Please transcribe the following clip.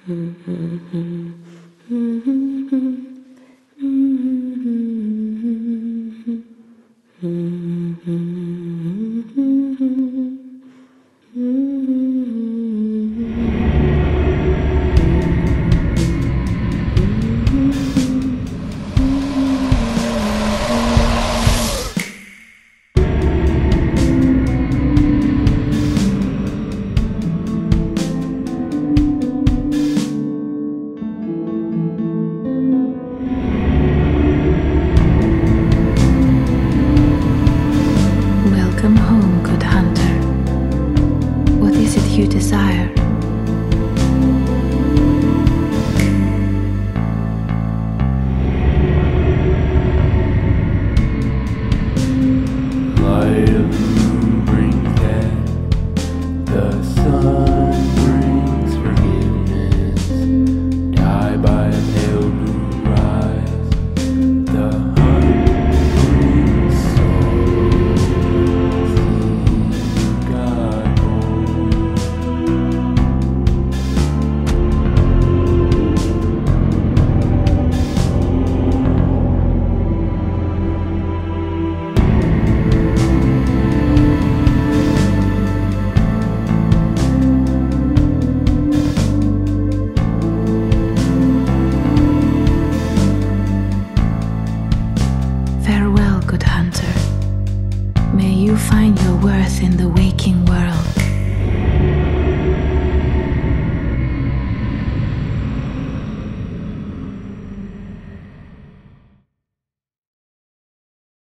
Welcome home, good hunter. What is it you desire? Light of the moon brings death, the sun brings forgiveness. Die by a pale moonrise, the hunt brings souls. God home. Farewell, good hunter. May you find your worth in the waking world.